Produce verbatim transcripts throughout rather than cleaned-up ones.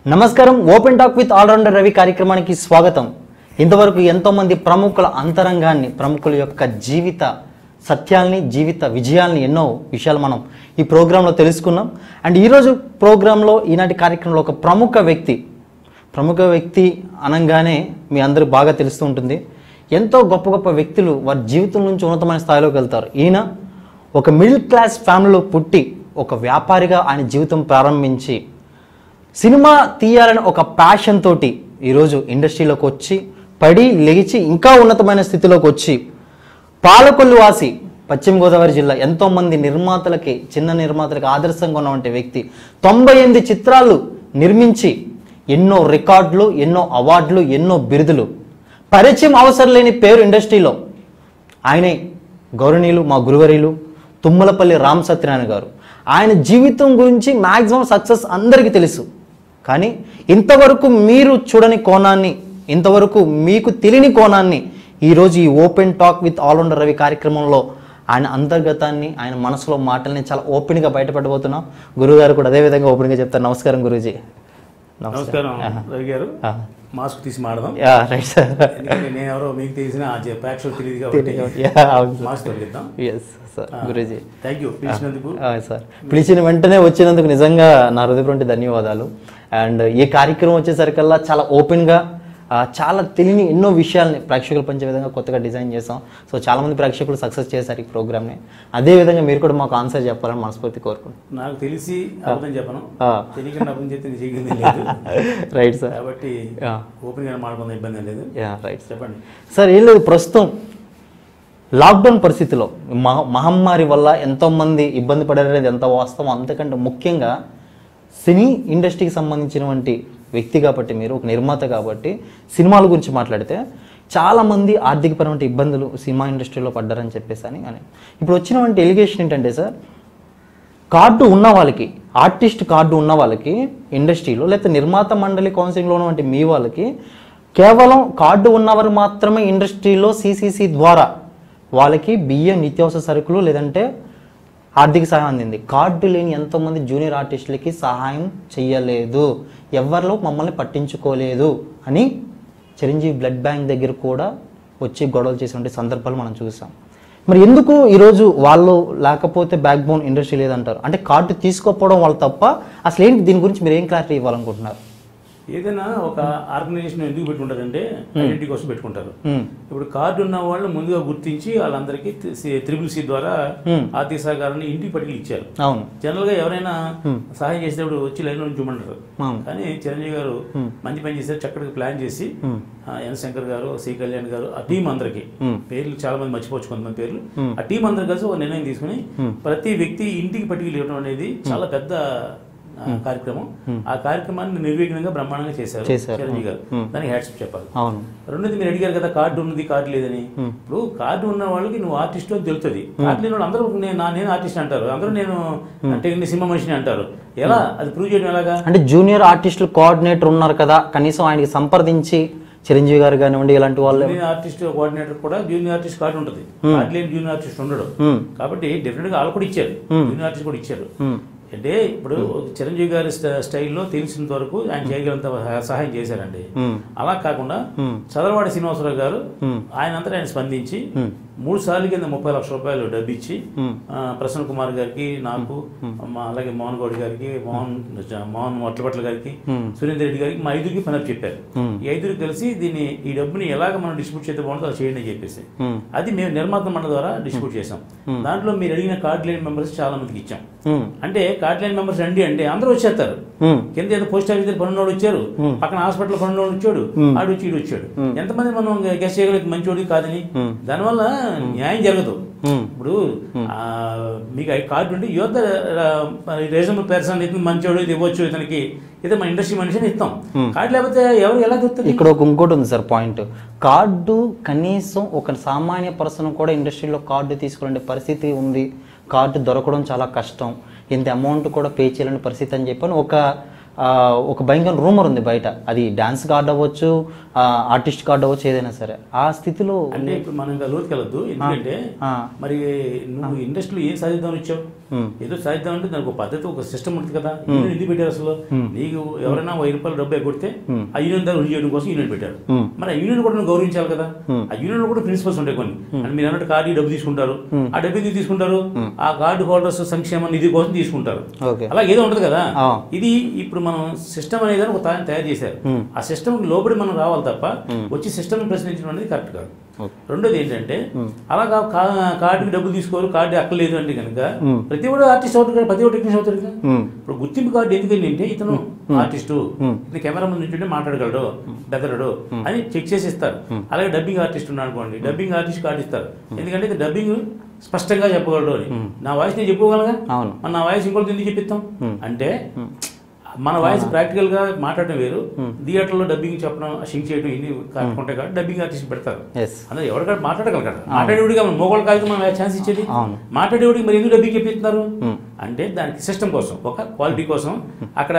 నమస్కారం open talk with all rounder Ravi కార్యక్రమానికి స్వాగతం. ఇంతవరకు ఎంతో మంది ప్రముఖుల అంతరంగాన్ని, ప్రముఖుల యొక్క జీవిత సత్యాల్ని, జీవిత విజయాల్ని, ఎన్నో విషయాలు మనం ఈ ప్రోగ్రాంలో తెలుసుకున్నాం. అండ్ ఈరోజు ప్రోగ్రాంలో, ఈనాటి కార్యక్రమంలో ఒక ప్రముఖ వ్యక్తి ప్రముఖ వ్యక్తి అనగానే మీ అందరూ బాగా తెలుస్తూ ఉంటుంది. ఎంతో గొప్ప గొప్ప వ్యక్తులు వారి జీవితం నుంచి ఉన్నతమైన స్థాయిలోకి వెళ్తారు. ఈయన ఒక మిడిల్ క్లాస్ ఫ్యామిలీలో పుట్టి ఒక వ్యాపారిగా ఆయన జీవితం ప్రారంభించి సినిమా తీయాలని ఒక ప్యాషన్ తోటి ఈరోజు ఇండస్ట్రీలోకి వచ్చి పడి లెగిచి ఇంకా ఉన్నతమైన స్థితిలోకి వచ్చి పాలకొల్లు వాసి పశ్చిమ గోదావరి జిల్లా ఎంతోమంది నిర్మాతలకి, చిన్న నిర్మాతలకి ఆదర్శంగా ఉన్నటువంటి వ్యక్తి తొంభై ఎనిమిది చిత్రాలు నిర్మించి ఎన్నో రికార్డులు, ఎన్నో అవార్డులు, ఎన్నో బిరుదులు, పరిచయం అవసరం లేని పేరు ఇండస్ట్రీలో ఆయనే గౌరవనీయులు మా గురువరీయులు తుమ్మలపల్లి రామ్ సత్యనారాయణ గారు. ఆయన జీవితం గురించి మ్యాక్సిమం సక్సెస్ అందరికీ తెలుసు. కానీ ఇంతవరకు మీరు చూడని కోణాన్ని, ఇంతవరకు మీకు తెలియని కోణాన్ని ఈరోజు ఈ open talk with all rounder Ravi కార్యక్రమంలో ఆయన అంతర్గతాన్ని, ఆయన మనసులో మాటల్ని చాలా ఓపెన్గా బయటపడబోతున్నాం. గురువు గారు కూడా అదేవిధంగా ఓపెన్గా చెప్తారు. నమస్కారం గురూజీ. నమస్కారం రవి గారు. మాస్క్ తీసి మాడదాం. Right sir. నేను ఎవరో మీకు తెలిసిన ప్రేక్షకులు తెలియదు కాబట్టి మాస్క్ తొలగిద్దాం. Yes sir. Guruji thank you పిలిచినందుకు. సార్, పిలిచిన వెంటనే వచ్చినందుకు నిజంగా నా హృదయపూర్వక ధన్యవాదాలు. అండ్ ఈ కార్యక్రమం వచ్చేసరికల్లా చాలా ఓపెన్గా, చాలా తెలియని ఎన్నో విషయాల్ని ప్రేక్షకులు పంచే విధంగా కొత్తగా డిజైన్ చేసాం. సో చాలామంది ప్రేక్షకులు సక్సెస్ చేశారు ఈ ప్రోగ్రామ్ని. అదేవిధంగా మీరు కూడా మాకు ఆన్సర్ చెప్పాలని మనస్ఫూర్తి కోరుకుంటున్నాను. నాకు తెలిసి అర్థం చెప్పను, తెలియకుండా అర్థం చెప్తే చేయగలిగింది లేదు. Right sir. కాబట్టి ఓపెన్గా మాట్లాడుకున్న ఇబ్బంది లేదు. రైట్ చెప్పండి సార్. ఏం లేదు, ప్రస్తుతం లాక్డౌన్ పరిస్థితిలో మహ మహమ్మారి వల్ల ఎంతోమంది ఇబ్బంది పడారనేది ఎంత వాస్తవం. అంతకంటే ముఖ్యంగా సినీ ఇండస్ట్రీకి సంబంధించినటువంటి వ్యక్తి కాబట్టి, మీరు ఒక నిర్మాత కాబట్టి సినిమాల గురించి మాట్లాడితే చాలామంది ఆర్థికపరమైన ఇబ్బందులు సినిమా ఇండస్ట్రీలో పడ్డారని చెప్పేసి అని అని ఇప్పుడు వచ్చినటువంటి ఎలిగేషన్ ఏంటంటే సార్, కార్డు ఉన్న వాళ్ళకి, ఆర్టిస్ట్ కార్డు ఉన్న వాళ్ళకి ఇండస్ట్రీలో, లేకపోతే నిర్మాత మండలి కౌన్సిలింగ్లో ఉన్నటువంటి మీ వాళ్ళకి కేవలం కార్డు ఉన్నవారు మాత్రమే ఇండస్ట్రీలో సిసిసి ద్వారా వాళ్ళకి బియ్యం, నిత్యావసర సరుకులు లేదంటే ఆర్థిక సహాయం అందింది. కార్డు లేని ఎంతోమంది జూనియర్ ఆర్టిస్టులకి సహాయం చెయ్యలేదు, ఎవరిలో మమ్మల్ని పట్టించుకోలేదు అని చిరంజీవి బ్లడ్ బ్యాంక్ దగ్గర కూడా వచ్చి గొడవలు చేసినటువంటి సందర్భాలు మనం చూసాం. మరి ఎందుకు ఈరోజు వాళ్ళు లేకపోతే బ్యాక్ బోన్ ఇండస్ట్రీ లేదంటారు? అంటే కార్డు తీసుకోకపోవడం వాళ్ళు తప్ప, అసలు ఏంటి దీని గురించి మీరు ఏం క్లారిటీ ఇవ్వాలనుకుంటున్నారు? ఏదైనా ఒక ఆర్గనైజేషన్ ఎందుకు పెట్టుకుంటారంటే ఐడెంటిటీ కోసం పెట్టుకుంటారు. ఇప్పుడు కార్డు ఉన్న వాళ్ళు ముందుగా గుర్తించి వాళ్ళందరికీ త్రిబుల్ సి ద్వారా ఆర్థిక సహకారాన్ని ఇంటికి పట్టుకుని ఇచ్చారు. జనరల్ గా ఎవరైనా సహాయం చేసేటప్పుడు వచ్చి లైన్ నుంచి చూమంటారు. కానీ చిరంజీవి గారు మంచి పని చేశారు, చక్కటి ప్లాన్ చేసి ఎన్ శంకర్ గారు, సి కళ్యాణ్ గారు, ఆ టీం అందరికి పేర్లు చాలా మంది మర్చిపోవచ్చు కొంతమంది పేర్లు, ఆ టీం అందరు కలిసి ఒక నిర్ణయం తీసుకుని ప్రతి వ్యక్తి ఇంటికి పట్టుకుని ఇవ్వడం అనేది చాలా పెద్ద కార్యక్రమం. ఆ కార్యక్రమాన్ని నిర్విఘ్నంగా బ్రహ్మాండంగా చేశారు చిరంజీవి గారు. దానికి హ్యాట్స్ చెప్పాలి. రెండోది, మీరు అడిగారు కదా కార్డు ఉన్నది కార్డు లేదని. ఇప్పుడు కార్డు ఉన్న వాళ్ళకి నువ్వు ఆర్టిస్ట్ అని తెలుస్తుంది, కార్డు లేని వాళ్ళు అందరూ నేను ఆర్టిస్ట్ అంటారు, అందరూ నేను అంటే సినిమా మనిషిని అంటారు. ఎలా అది ప్రూవ్ చేయడం ఎలాగా? అంటే జూనియర్ ఆర్టిస్టులు కోఆర్డినేటర్ ఉన్నారు కదా, కనీసం ఆయనకి సంప్రదించి చిరంజీవి గారు కానివ్వండి ఇలాంటి వాళ్ళు, ఆర్టిస్ట్ కోఆర్డినేటర్ కూడా జూనియర్ ఆర్టిస్ట్ కార్డు ఉంటుంది, కార్డు లేని జూనియర్ ఆర్టిస్ట్ ఉండడు. కాబట్టి డెఫినెట్ గా వాళ్ళు కూడా ఇచ్చారు, జూనియర్ ఆర్టిస్ట్ కూడా ఇచ్చారు. అంటే ఇప్పుడు చిరంజీవి గారి స్టైల్లో తెలిసినంత వరకు ఆయన చేయగలంత సహాయం చేశారండి. అలా కాకుండా చదరవాడి శ్రీనివాసరావు గారు ఆయన అంతా ఆయన స్పందించి మూడు సార్లు కింద ముప్పై లక్షల రూపాయలు డబ్బు ఇచ్చి ప్రసన్న కుమార్ గారికి, నాకు, అలాగే మోహన్ గౌడ్ గారికి, మోహన్ మోహన్ మొట్లపట్ల గారికి, సురేందర్ రెడ్డి గారికి, మా ఐదుగురికి పని చెప్పారు. ఈ ఐదుగురు కలిసి దీన్ని ఈ డబ్బుని ఎలాగ మనం డిస్ట్రిబ్యూట్ చేస్తే బాగుంటుందో అది చేయండి అని చెప్పేసి అది మేము నిర్మాత మండలి ద్వారా డిస్ట్రిబ్యూట్ చేసాం. దాంట్లో మీరు అడిగిన కార్డ్ లైన్ మెంబర్స్ చాలా మందికి ఇచ్చాం. అంటే కార్డ్ లైన్ మెంబర్స్ రండి అంటే అందరూ వచ్చేస్తారు. కింద ఏదో పోస్ట్ ఆఫీస్ దగ్గర పనున్నోడు వచ్చారు, పక్కన హాస్పిటల్ పనున్నోడు వచ్చాడు, ఆడు వచ్చి ఈడు వచ్చాడు. ఎంతమంది మనం గెస్ట్ చేయగలిగితే మంచివాడు కాదని, దానివల్ల న్యాయం జరగదు. ఇప్పుడు మీకు కార్డు ఉంటే యువత రీజనబుల్ పర్సన్ ఇతను మంచివాడు, ఇది ఇవ్వచ్చు ఇతనికి, ఇదే మన ఇండస్ట్రీ మనిషిని ఇస్తాం. కార్డు లేకపోతే ఎవరు ఎలా చెప్తారు? ఇక్కడ ఒక ఇంకోటి ఉంది సార్ పాయింట్. కార్డు కనీసం ఒక సామాన్య పర్సన్ కూడా ఇండస్ట్రీలో కార్డు తీసుకునే పరిస్థితి ఉంది, కార్డు దొరకడం చాలా కష్టం, ఇంత అమౌంట్ కూడా పే చేయాలని పరిస్థితి అని చెప్పని ఒక ఒక భయంకర రూమర్ ఉంది బయట. అది డాన్స్ కార్డు అవ్వచ్చు, ఆర్టిస్ట్ కార్డు అవ్వచ్చు, ఏదైనా సరే. ఆ స్థితిలో అంటే ఇప్పుడు మనం ఇంకా లోతుకెళ్ళొద్దు. ఎందుకంటే మరి నువ్వు ఇండస్ట్రీలో ఏం సాధిద్దామని ఇచ్చావు? ఏదో సాధిద్దామంటే దానికి ఒక పద్ధతి ఒక సిస్టమ్ ఉంటుంది కదా. యూనియన్ ఎందుకు పెట్టారు అసలు? నీకు ఎవరైనా వెయ్యి రూపాయలు డబ్బు ఎగ్గొడితే ఆ యూనియన్ దాన్ని రుజువు చేయడం కోసం యూనియన్ పెట్టారు. మరి ఆ యూనియన్ కూడా నువ్వు గౌరవించాలి కదా. ఆ యూనియన్ కూడా ప్రిన్సిపల్స్ ఉంటాయి కొన్ని. అంటే మీరు అన్నట్టు కార్డు డబ్బు తీసుకుంటారు, ఆ డబ్బు ఎందుకు తీసుకుంటారు? ఆ కార్డు హోల్డర్స్ సంక్షేమ నిధి కోసం తీసుకుంటారు. అలా ఏదో ఉంటుంది కదా. ఇది ఇప్పుడు మనం సిస్టమ్ అనేది ఒక తయారు చేశారు. ఆ సిస్టమ్ లోబడి మనం రావాలి తప్ప వచ్చి సిస్టమ్ ప్రశ్నించడం అనేది కరెక్ట్ కాదు. రెండోది ఏంటంటే అలా కార్డుకి డబ్బులు తీసుకోరు, కార్డు అక్కర్లేదు అంటే కనుక ప్రతి ఒక్కరు ఆర్టిస్ట్ అవుతారు, ప్రతి ఒక్కరు టెక్నీషియన్ అవుతారు కదా. ఇప్పుడు గుర్తింపు కార్డు ఎందుకంటే అంటే ఇతను ఆర్టిస్టు, ఇతను కెమెరా ముందు నుంచుంటే మాట్లాడగలడు, బెదరడు అని చెక్ చేసి ఇస్తారు. అలాగే డబ్బింగ్ ఆర్టిస్ట్ ఉన్నాడు అనుకోండి, డబ్బింగ్ ఆర్టిస్ట్ కార్డు ఇస్తారు. ఎందుకంటే ఇది డబ్బింగ్ స్పష్టంగా చెప్పగలడు అని. నా వాయిస్ నేను చెప్పుకోగలగా, మన నా వాయిస్ ఇంకోటి ఎందుకు చెప్పిస్తాం అంటే మన వాయిస్ ప్రాక్టికల్ గా మాట్లాడడం వేరు, థియేటర్లో డబ్బింగ్ చెప్పడం సింగ్ చేయడం ఇన్ని కట్టుకుంటే కాబట్టి డబ్బింగ్ ఆర్టిస్ట్ పెడతారు. అందులో ఎవరికైనా మాట్లాడగలరు, మాట్లాడేవాడికి మొగోళ్ళ కాదు మనం ఛాన్స్ ఇచ్చేది. మాట్లాడేవాడికి మరి ఎందుకు డబ్బింగ్ చెప్పిస్తున్నారు అంటే దానికి సిస్టమ్ కోసం, ఒక క్వాలిటీ కోసం, అక్కడ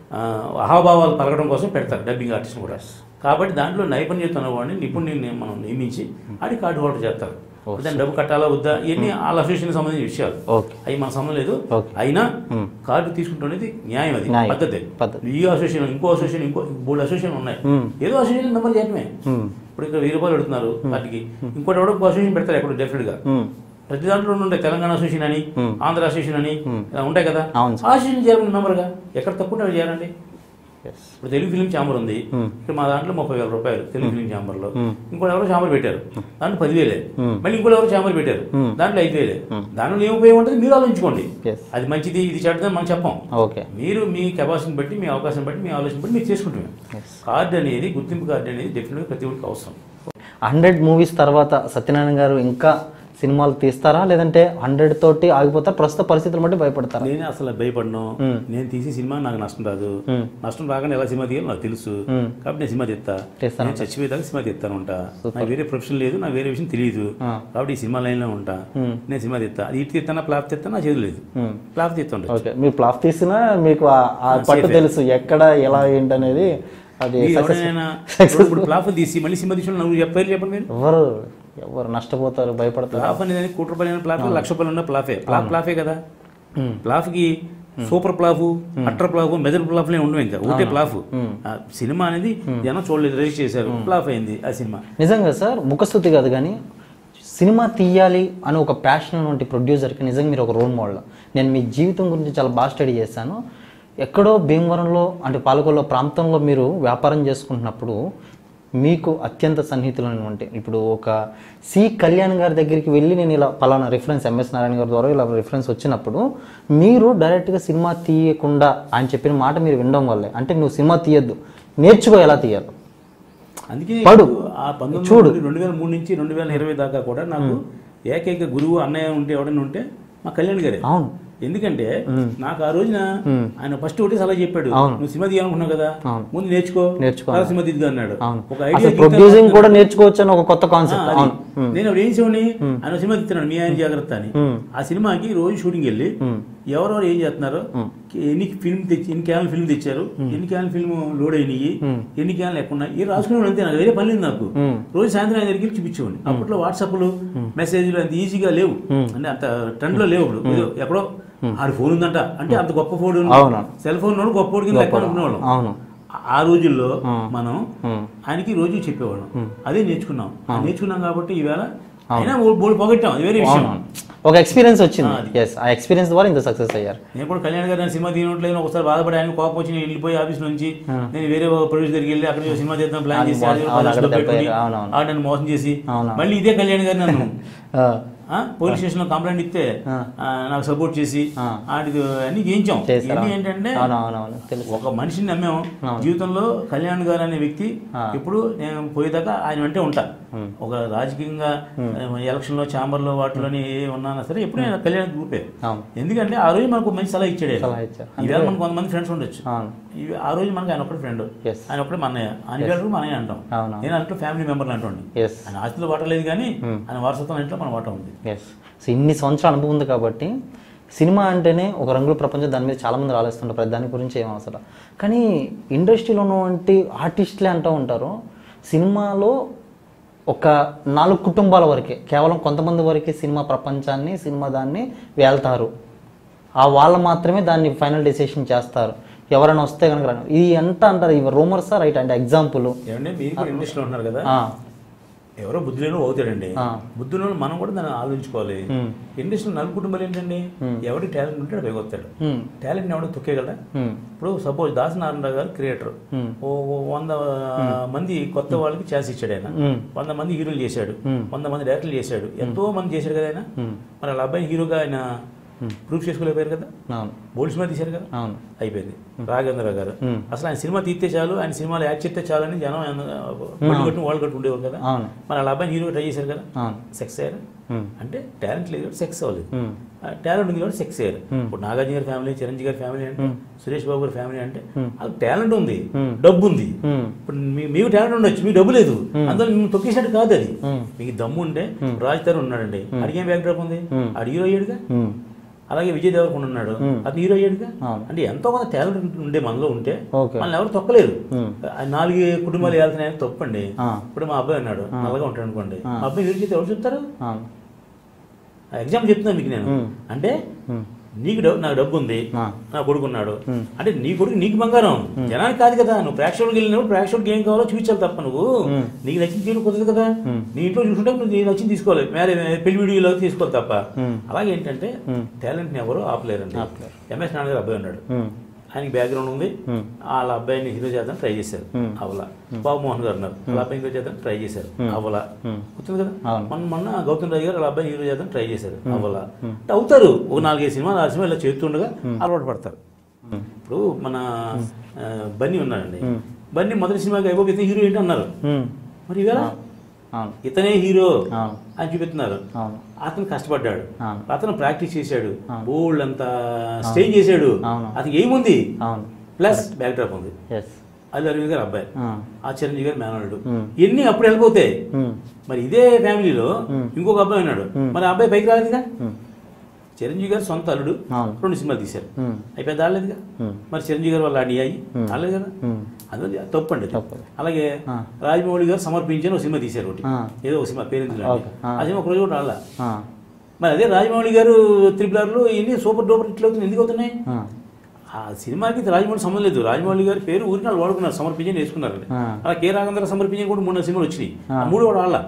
అహాభావాలు పలకడం కోసం పెడతారు డబ్బింగ్ ఆర్టిస్ట్ కూడా. కాబట్టి దాంట్లో నైపుణ్యత ఉన్నవాడిని నిపుణుడిని మనం నియమించి అది కార్డు హోల్డర్ చేస్తారు. దాన్ని డబ్బు కట్టాలా వద్దా ఇవన్నీ వాళ్ళ అసోసియేషన్ సంబంధించిన విషయాలు, అవి మన సంబంధం లేదు. అయినా కార్డు తీసుకుంటున్నది న్యాయం, అది పద్ధతి. ఈ అసోసియేషన్ ఇంకో అసోసియేషన్ ఇంకో మూడు అసోసియేషన్ ఉన్నాయి, ఏదో అసోసియేషన్ నెంబర్ చేయటమే. ఇప్పుడు ఇక్కడ వెయ్యి రూపాయలు పెడుతున్నారు వాటికి, ఇంకోటి ఎవడో అసోసియేషన్ పెడతారు ఎక్కడ డెఫినెట్ గా. ప్రతి దాంట్లో ఉంటాయి, తెలంగాణ అసోసియేషన్ అని, ఆంధ్ర అసోసియేషన్ అని ఉంటాయి కదా. అసోసియేషన్ చేయాలని మెంబర్గా ఎక్కడ తక్కువ చేయాలండి. ఇప్పుడు తెలుగు ఫిలిం ఛాంబర్ ఉంది, ఇక్కడ మా దాంట్లో ముప్పై వేల రూపాయలు తెలుగు ఫిలిం ఛాంబర్ లో. ఇంకోటి ఎవరో ఛాంబర్ పెట్టారు, దాంట్లో పదివేలే. మళ్ళీ ఇంకోటి ఎవరో ఛాంబర్ పెట్టారు, దాంట్లో ఐదు వేలే. దాంట్లో ఏం ఉపయోగం ఉంటుంది మీరు ఆలోచించుకోండి. అది మంచిది ఇది చెడ్డదని మనం చెప్పాం. మీరు మీ కెపాసిటీని బట్టి, మీ అవకాశం బట్టి, మీ ఆలోచన బట్టి మీరు చేసుకుంటున్నాం. కార్డు అనేది, గుర్తింపు కార్డు అనేది డెఫినెట్గా ప్రతి ఒక్కరికి అవసరం. హండ్రెడ్ మూవీస్ తర్వాత సత్యనారాయణ గారు ఇంకా సినిమాలు తీస్తారా, లేదంటే హండ్రెడ్ తోటి ఆగిపోతారా? ప్రస్తుత పరిస్థితులు బట్టి భయపడతారా? నేను అసలు భయపడను. నేను తీసే సినిమా నాకు నష్టం రాదు. నష్టం రాగానే ఎలా సినిమా తీయాలో నాకు తెలుసు కాబట్టి నేను సినిమా తీస్తా. నేను చచ్చిపోయేదాకా సినిమా తీస్తాను ఉంటా. నాకు వేరే ప్రొఫెషన్ లేదు, నాకు వేరే విషయం తెలియదు కాబట్టి ఈ సినిమా లైన్ లో ఉంటా. నేను సినిమా తీస్తా, అది ఇటు తీస్తానా ప్లాప్ తీస్తా నా చేతులు లేదు, ప్లాప్ తీస్తుంటా. మీరు ప్లాప్ తీసినా మీకు పట్టు తెలుసు ఎక్కడ ఎలా ఏంటనేది. అది ఇప్పుడు ప్లాప్ తీసి మళ్ళీ సినిమా తీసిన నువ్వు చెప్పారు చెప్పండి. మీరు ఎవరు ఎవరు నష్టపోతారు, భయపడతారు. ప్లాఫ్ అనేది కోటి రూపాయలు ప్లాఫ్, లక్ష రూపాయలు ఉన్న ప్లాఫే. ప్లాఫ్ ప్లాఫే కదా. ప్లాఫ్ కి super flop, utter flop, major flop ఉండవు, ఇంకా ఒకటే ప్లాఫ్. సినిమా అనేది జనం చూడలేదు, రిలీజ్ చేశారు, ప్లాఫ్ అయింది ఆ సినిమా. నిజంగా సార్ ముఖస్తుతి కాదు కానీ సినిమా తీయాలి అని ఒక ప్యాషన్ వంటి ప్రొడ్యూసర్కి నిజంగా మీరు ఒక రోల్ మోడల్. నేను మీ జీవితం గురించి చాలా బాగా స్టడీ చేశాను. ఎక్కడో భీమవరంలో అంటే పాలకొల్లో ప్రాంతంలో మీరు వ్యాపారం చేసుకుంటున్నప్పుడు మీకు అత్యంత సన్నిహితులైనటువంటి ఇప్పుడు ఒక సి కళ్యాణ్ గారి దగ్గరికి వెళ్ళి నేను ఇలా పలానా రిఫరెన్స్ ఎంఎస్ నారాయణ గారి ద్వారా ఇలా రిఫరెన్స్ వచ్చినప్పుడు మీరు డైరెక్ట్గా సినిమా తీయకుండా ఆయన చెప్పిన మాట మీరు వినడం వల్లే, అంటే నువ్వు సినిమా తీయద్దు, నేర్చుకో ఎలా తీయాలి. అందుకే పడు ఆ పంతొమ్మిది చూడు రెండు వేల మూడు నుంచి రెండు వేల ఇరవై దాకా కూడా నాకు ఏకైక గురువు అన్నయ్య ఉంటే ఎవడైనా ఉంటే మా కళ్యాణ్ గారే. అవును, ఎందుకంటే నాకు ఆ రోజున ఆయన ఫస్ట్ ఒకటి సలహా చెప్పాడు, నువ్వు సినిమా తీయాలనుకున్నావు కదా ముందు నేర్చుకో నేర్చుకో సినిమా తీద్దు అన్నాడు. ఒక ఐడియా ప్రొడ్యూసింగ్ కూడా నేర్చుకోవచ్చు అని ఒక కొత్త కాన్సెప్ట్. నేను అప్పుడు ఏం చేయని ఆయన సినిమా తీస్తున్నాడు మీ ఆయన జాగ్రత్త అని. ఆ సినిమాకి రోజు షూటింగ్ వెళ్ళి ఎవరెవరు ఏం చేస్తున్నారు, ఎన్ని ఫిల్మ్ తెచ్చి ఎన్ని క్యాన్లు ఫిల్మ్ తెచ్చారు, ఎన్ని క్యాన్లు ఫిల్మ్ లోడ్ అయినాయి, ఎన్ని క్యాన్లు ఎక్కువ ఇది రాసుకునే అంతే. నాకు వేరే పని లేదు. నాకు రోజు సాయంత్రం ఆయన దగ్గరికి చూపించేవాడిని. అప్పట్లో వాట్సాప్లు మెసేజ్లు అంత ఈజీగా లేవు, అంటే అంత ట్రెండ్ లో లేవు. ఇప్పుడు ఎక్కడో ఆడి ఫోన్ ఉందంట అంటే అంత గొప్ప ఫోన్, సెల్ ఫోన్ గొప్ప ఫోన్ కింద లెక్క అనుకునేవాళ్ళం. ఆ రోజుల్లో మనం ఆయనకి రోజు చెప్పేవాళ్ళం, అదే నేర్చుకున్నాం. నేర్చుకున్నాం కాబట్టి ఈవేళ అయినా బోల్ పోగొట్టాం, అది వేరే విషయం. ఒక ఎక్స్పీరియన్స్ వచ్చింది, ఆ ఎక్స్పీరియన్స్ ద్వారా ఇంత సక్సెస్ అయ్యారు. నేను కూడా కళ్యాణ్ గారు నేను సినిమా తీయట్లేదు ఒకసారి బాధపడి ఆయన కోపం వచ్చి నేను వెళ్ళిపోయి ఆఫీస్ నుంచి నేను వేరే ప్రొడ్యూసర్ దగ్గరికి వెళ్ళి అక్కడ సినిమా చేద్దాం ప్లాన్ చేసి నన్ను మోసం చేసి మళ్ళీ ఇదే కళ్యాణ్ గారు నన్ను పోలీస్ స్టేషన్ లో కంప్లైంట్ ఇస్తే నాకు సపోర్ట్ చేసి వాటికి అన్ని చేయించాం. ఇవన్నీ ఏంటంటే ఒక మనిషిని నమ్మాము. జీవితంలో కళ్యాణ్ గారు అనే వ్యక్తి ఇప్పుడు నేను పోయేదాకా ఆయన వెంటే ఉంటా. ఒక రాజకీయంగా ఎలక్షన్ లో ఛాంబర్ లో వాటిలోని ఏ ఉన్నా సరే ఎప్పుడు నేను కళ్యాణ్ గ్రూపే. ఎందుకంటే ఆ రోజు మనకు మంచి సలహా ఇచ్చాడే. ఇవాళ మనకు కొంతమంది ఫ్రెండ్స్ ఉండొచ్చు, ఆ రోజు మనకు ఆయన ఒకటి ఫ్రెండ్, ఆయన ఒకటి మన అన్నయ్య, ఆయన మన అన్నయ్య అంటాం. నేను అంటే ఫ్యామిలీ మెంబర్ అంటండి. ఆయన ఆస్తిలో వాట లేదు కానీ ఆయన వారసత్వం ఇంట్లో మన వాట ఉంది. సో ఇన్ని సంవత్సరాల అనుభవం ఉంది కాబట్టి సినిమా అంటేనే ఒక రంగుల ప్రపంచం, దాని మీద చాలామంది ఆలోచిస్తుంటారు, ప్రతి దాని గురించి ఏం అవసరం. కానీ ఇండస్ట్రీలో ఉన్నటువంటి ఆర్టిస్టులే అంటూ ఉంటారు సినిమాలో ఒక నాలుగు కుటుంబాల వరకే, కేవలం కొంతమంది వరకే సినిమా ప్రపంచాన్ని సినిమా దాన్ని వెళ్తారు, ఆ వాళ్ళు మాత్రమే దాన్ని ఫైనల్ డెసిషన్ చేస్తారు. ఎవరైనా వస్తే కనుక రాను. ఇది ఎంత అంటారు ఇవి రూమర్సా రైట్ అంటే ఎగ్జాంపుల్ ఏమంటే మీరు కూడా ఇండస్ట్రీలో ఉన్నారు కదా, ఎవరో బుద్ధులేనో అవుతాడండి. బుద్ధులో మనం కూడా దాన్ని ఆలోచించుకోవాలి. ఇండస్ట్రీలో నలుగు కుటుంబాలు ఏంటండి, ఎవరి టాలెంట్ ఉంటే వాడు పైకొస్తాడు. టాలెంట్ ఎవడో తొక్కేయగలరా? ఇప్పుడు సపోజ్ దాసనారాయణ గారు క్రియేటర్, ఓ వంద మంది కొత్త వాళ్ళకి ఛాన్స్ ఇచ్చాడు ఆయన, వంద మంది హీరోలు చేశాడు, వంద మంది డైరెక్టర్లు చేశాడు, ఎంతో మంది చేశాడు కదా ఆయన. మరి వాళ్ళ అబ్బాయి హీరోగా ఆయన ప్రూఫ్ చేసుకోలేకపోయారు కదా, బోల్డ్ సినిమా తీశారు కదా, అయిపోయింది. రాఘవేంద్ర గారు అసలు ఆయన సినిమా తీస్తే చాలు, ఆయన సినిమాలు యాక్ట్ చేస్తే చాలు అని జనం కట్టు వాళ్ళు కట్టు ఉండేవారు కదా. మరి వాళ్ళ అబ్బాయిని హీరో ట్రై చేశారు కదా, సెక్స్ అయ్యారు. అంటే టాలెంట్ లేదు కాబట్టి సెక్స్ అవ్వలేదు, టాలెంట్ ఉంది కాబట్టి సెక్స్ అయ్యారు. ఇప్పుడు నాగార్జున గారి ఫ్యామిలీ, చిరంజీవి గారి ఫ్యామిలీ అంటే, సురేష్ బాబు గారి ఫ్యామిలీ అంటే అది టాలెంట్ ఉంది, డబ్బు ఉంది. ఇప్పుడు మీకు టాలెంట్ ఉండొచ్చు, మీకు డబ్బు లేదు, అందులో మేము తొక్కేసినట్టు కాదు. అది మీకు దమ్ము ఉంటే రాజ్ తరుణ్ ఉన్నాడండి, అడిగే బ్యాక్ డ్రాప్ ఉంది, అడి హీరో అయ్యాడుగా. అలాగే విజయ్ దేవరకొండ ఉన్నాడు, అది హీరో అయ్యాడుగా. అంటే ఎంతో కొంత టాలెంట్ ఉండే మనలో ఉంటే మనల్ని ఎవరు తొక్కలేరు. నాలుగు కుటుంబాలు వెళ్తున్నాయని తప్పండి. ఇప్పుడు మా అబ్బాయి ఉన్నాడు, నల్లగా ఉంటాడు అనుకోండి, మా అబ్బాయి హీరో చేస్తే ఎవరు చెప్తారు? ఎగ్జాంపుల్ చెప్తున్నాను మీకు నేను. అంటే నీకు డబ్బు, నాకు డబ్బు ఉంది, నా కొడుకు ఉన్నాడు అంటే నీ కొడుకు నీకు బంగారం, జనానికి కాదు కదా. నువ్వు ప్రేక్షకులకు వెళ్ళినప్పుడు ప్రేక్షకులకు ఏం కావాలో చూపించాలి తప్ప నువ్వు నీకు నచ్చింది చేయడం కుదరదు కదా. నీ ఇంట్లో చూసుకుంటే నువ్వు నీకు నచ్చింది తీసుకోవాలి, మేరే పెళ్లి వీడియోలో తీసుకోవాలి తప్ప. అలాగే ఏంటంటే టాలెంట్ని ఎవరు ఆపలేరండి. ఎంఎస్ నాన్నగారు అబ్బాయి ఉన్నాడు, ఆయనకి బ్యాక్గ్రౌండ్ ఉంది, వాళ్ళ అబ్బాయిని హీరో చేద్దాం ట్రై చేశారు, అవలా. బాబు మోహన్ గారు ఉన్నారు, వాళ్ళ అబ్బాయి హీరో చేద్దాం ట్రై చేశారు, అవలా. గుర్తుంది కదా. మొన్న మొన్న గౌతమ్ రాజు గారు వాళ్ళ అబ్బాయి హీరో చేద్దాం ట్రై చేశారు, అవలా. అంటే అవుతారు, ఒక నాలుగైదు సినిమాలు ఆరు సినిమా ఇలా చేస్తుండగా అలవాటు పడతారు. ఇప్పుడు మన బన్నీ ఉన్నాడండి, బన్నీ మొదటి సినిమాకి అయిపోయి ఇతను హీరో ఏంటి అన్నారు, మరి ఇవాళ ఇతనే హీరో అని చూపిస్తున్నారు. అతను కష్టపడ్డాడు, అతను ప్రాక్టీస్ చేశాడు, బోల్డ్ అంతా స్టేజ్ చేశాడు, అతనికి ఏముంది ప్లస్ బ్యాక్ డ్రాప్ ఉంది. అది అరవింద్ గారు అబ్బాయి, ఆ చిరంజీవి గారు మేనల్లుడు, ఇవన్నీ అప్పుడు వెళ్ళిపోతాయి. మరి ఇదే ఫ్యామిలీలో ఇంకొక అబ్బాయి ఉన్నాడు, మరి ఆ అబ్బాయి పైకి రాలేదుగా. చిరంజీవి గారు సొంత అల్లుడు రెండు సినిమాలు తీశారు, అయిపోయి ఆడలేదుగా. మరి చిరంజీవి గారు వాళ్ళు అడిగాయి ఆడలేదు కదా, అది తప్పండి. అలాగే రాజమౌళి గారు సమర్పించారు ఒక సినిమా తీశారు, ఒకటి ఏదో ఒక సినిమా పేరు ఆ సినిమా ఒక రోజు కూడా రాలా. మరి అదే రాజమౌళి గారు త్రిపుల్ ఆర్లో ఇవన్నీ సూపర్ డూపర్ ఇట్లా అవుతుంది, ఎందుకు అవుతున్నాయి? ఆ సినిమాకి రాజమౌళి సంబంధం లేదు, రాజమౌళి గారి పేరు ఊరికి వాళ్ళు వాడుకున్నారు, సమర్పించని వేసుకున్నారు. అలా కే రాఘవేంద్ర సమర్పించని కూడా మూడు సినిమాలు వచ్చినాయి, ఆ మూడు కూడా రాలా.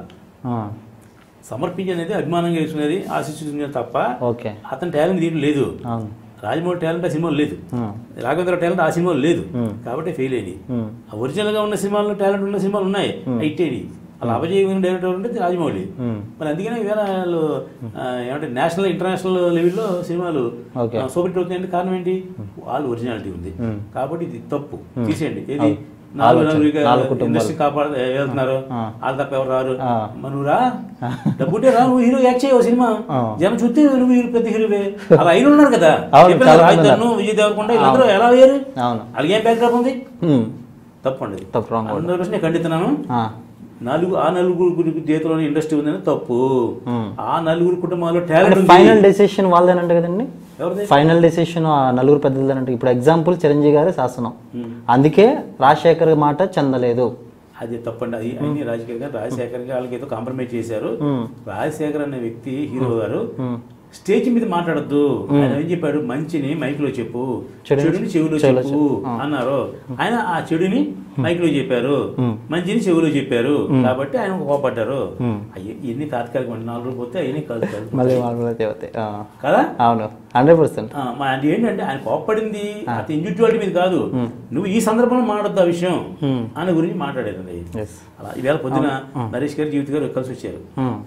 సమర్పించి అనేది అభిమానంగా వేసుకునేది, ఆశిస్తున్నది తప్ప అతని టాలెంట్ దీంట్లో లేదు. రాజమౌళి టాలెంట్ ఆ సినిమాలో లేదు, రాఘవేంద్ర టాలెంట్ ఆ సినిమాలో లేదు, కాబట్టి ఫెయిల్ అయ్యి. ఒరిజినల్ గా ఉన్న సినిమాల్లో టాలెంట్ ఉన్న సినిమాలు ఉన్నాయి, ఇట్టేది. అలా అపజయమైన డైరెక్టర్ అంటే రాజమౌళి. మరి అందుకనే ఈవేళ వాళ్ళు ఏమంటే నేషనల్ ఇంటర్నేషనల్ లెవెల్లో సినిమాలు సూపర్ హిట్ అవుతున్నాయంటే కారణం ఏంటి? వాళ్ళు ఒరిజినాలిటీ ఉంది. కాబట్టి ఇది తప్పు, తీసేయండి. ఏది నాలుగు నలుగురు ఇండస్ట్రీ కాపాడు వెళ్తున్నారు, వాళ్ళు తప్ప ఎవరు రారు. నువ్వు రా, డబ్బుంటే రా, నువ్వు హీరో యాక్ట్ చేయవు సినిమా, జనం చూస్తే నువ్వు హీరో పెద్ద హీరోవే. అలా అయిన ఉన్నారు కదా, రాజధాను విజయ్ దేవరకొండ వీళ్ళందరూ ఎలా వేరు, అలాగే ఏం బ్యాక్ డ్రాప్ ఉంది, తప్పండి. అందరూ నేను ఖండిస్తున్నాను. నలుగురు ఆ నలుగురు చేతిలో ఇండస్ట్రీ ఉందని తప్పు. ఆ నలుగురు కుటుంబాల్లో టాలెంట్. ఫైనల్ డెసిషన్ వాళ్ళదేనంట కదండి, ఫైనల్ డెసిషన్ ఆ నలుగురు పెద్దలంటే. ఇప్పుడు ఎగ్జాంపుల్ చిరంజీవి గారి శాసనం, అందుకే రాజశేఖర్ మాట చెందలేదు. అది తప్పండి. అది అన్ని రాజశేఖర్ గారు రాజశేఖర్ గారు వాళ్ళకి ఏదో కాంప్రమైజ్ చేశారు. రాజశేఖర్ అనే వ్యక్తి హీరో గారు స్టేజ్ మీద మాట్లాడద్దు, ఆయన ఏం చెప్పాడు, మంచిని మైక్ లో చెప్పు, చెడుని చెవిలో చెప్పు అన్నారు. ఆయన ఆ చెడుని మైక్ లో చెప్పారు, మంచిని చెవిలో చెప్పారు, కాబట్టి ఆయన కోపడ్డారు. ఎన్ని తాత్కాలిక నాలుగు రోజులు పోతే అవన్నీ కలిసి కదా. అవును, హండ్రెడ్ పర్సెంట్. అది ఏంటంటే ఆయన కోపడింది అతని ఇండివిజువాలిటీ మీద కాదు, నువ్వు ఈ సందర్భంలో మాట్లాడద్దు ఆ విషయం ఆయన గురించి మాట్లాడేదండి. అలా ఈవేళ పొద్దున నరేష్ గారు జీవిత గారు కలిసి వచ్చారు,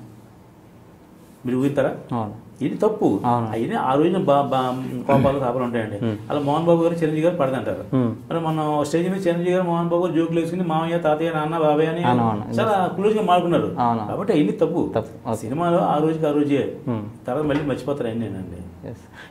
మీరు ఊరుతారా? ఇది తప్పు. అయినా ఆ రోజున కోపాలు కాపాలు ఉంటాయండి. అలా మోహన్ బాబు గారు చిరంజీవి గారు పడదంటారు. మరి మనం స్టేజ్ మీద చిరంజీవి గారు మోహన్ బాబు గారు జోకులు వేసుకుని మామయ్య తాతయ్య నాన్న బాబాయ్ అని చాలా క్లోజ్ గా మాడుకున్నారు. కాబట్టి అన్ని తప్పు. సినిమాలో ఆ రోజుకి ఆ రోజే, తర్వాత మళ్ళీ మర్చిపోతారు అన్నీ.